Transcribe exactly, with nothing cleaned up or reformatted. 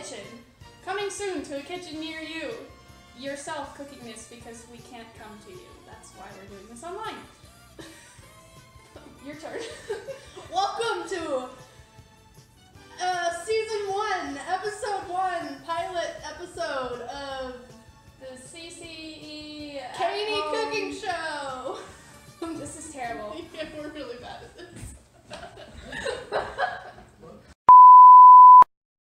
kitchen. Coming soon to a kitchen near you. Yourself cooking this because we can't come to you. That's why we're doing this online. Your turn.